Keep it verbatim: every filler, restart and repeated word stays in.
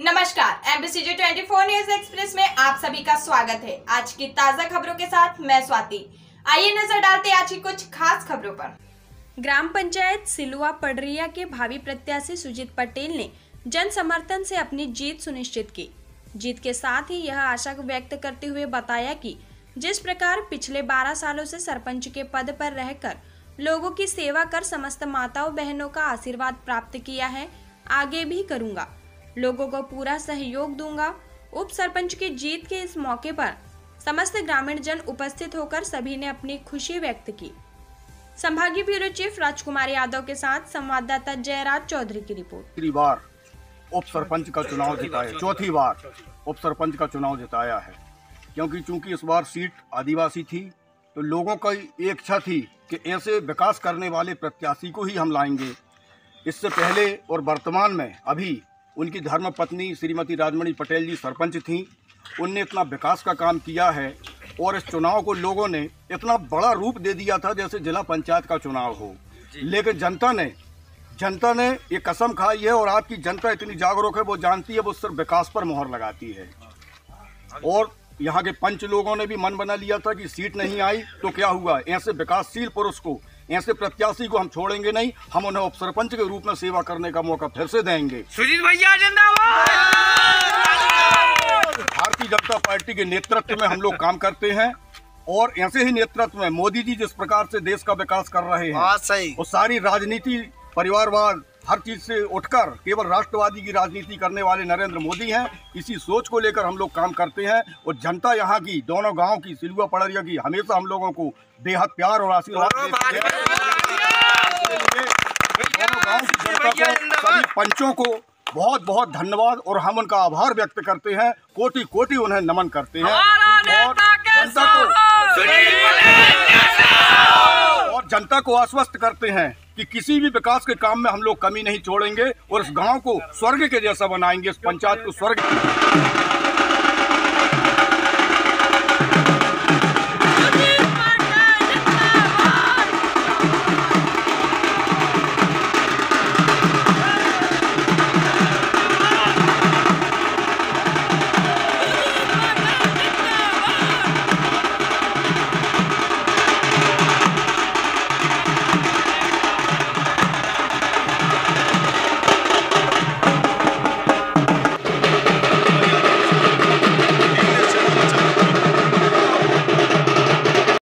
नमस्कार, एमबीसीजे चौबीस news express में आप सभी का स्वागत है। आज की ताजा खबरों के साथ मैं स्वाति। आइए नजर डालते हैं आज की कुछ खास खबरों पर। ग्राम पंचायत सिलुआ पडरिया के भावी प्रत्याशी सुजीत पटेल ने जन समर्थन से अपनी जीत सुनिश्चित की। जीत के साथ ही यह आशा व्यक्त करते हुए बताया कि जिस प्रकार पिछले बारह सालों से सरपंच के पद पर रहकर लोगों की सेवा कर समस्त माताओं बहनों का आशीर्वाद प्राप्त किया है, आगे भी करूंगा, लोगों को पूरा सहयोग दूंगा। उप सरपंच की जीत के इस मौके पर समस्त ग्रामीण जन उपस्थित होकर सभी ने अपनी खुशी व्यक्त की। संभागीय ब्यूरो चीफ राजकुमार यादव के साथ संवाददाता जयराज चौधरी की रिपोर्ट। तीसरी बार उप सरपंच का चुनाव जिताया, चौथी बार उप सरपंच का चुनाव जिताया है, क्योंकि चूंकि इस बार सीट आदिवासी थी तो लोगों की एक इच्छा थी कि ऐसे विकास करने वाले प्रत्याशी को ही हम लाएंगे। इससे पहले और वर्तमान में अभी उनकी धर्मपत्नी श्रीमती राजमणि पटेल जी सरपंच थीं। उनने इतना विकास का काम किया है और इस चुनाव को लोगों ने इतना बड़ा रूप दे दिया था जैसे जिला पंचायत का चुनाव हो। लेकिन जनता ने जनता ने ये कसम खाई है और आपकी जनता इतनी जागरूक है, वो जानती है, वो सिर्फ विकास पर मोहर लगाती है। और यहाँ के पंच लोगों ने भी मन बना लिया था कि सीट नहीं आई तो क्या हुआ, ऐसे विकासशील पुरुष को, ऐसे प्रत्याशी को हम छोड़ेंगे नहीं, हम उन्हें उप सरपंच के रूप में सेवा करने का मौका फिर से देंगे। सुजीत भैया जिंदाबाद। भारतीय जनता पार्टी के नेतृत्व में हम लोग काम करते हैं और ऐसे ही नेतृत्व में मोदी जी जिस प्रकार से देश का विकास कर रहे हैं, सही। वो सारी राजनीति, परिवारवाद, हर चीज से उठकर केवल राष्ट्रवादी की राजनीति करने वाले नरेंद्र मोदी हैं। इसी सोच को लेकर हम लोग काम करते हैं और जनता यहाँ की, दोनों गांव की, सिलुआ पडरिया की, हमेशा हम लोगों को बेहद प्यार और आशीर्वाद देती है। दोनों गांव की जनता को, सभी पंचों को बहुत बहुत धन्यवाद और हम उनका आभार व्यक्त करते हैं, कोटि कोटि उन्हें नमन करते हैं और जनता को और जनता को आश्वस्त करते हैं कि किसी भी विकास के काम में हम लोग कमी नहीं छोड़ेंगे और इस गांव को स्वर्ग के जैसा बनाएंगे, इस पंचायत को स्वर्ग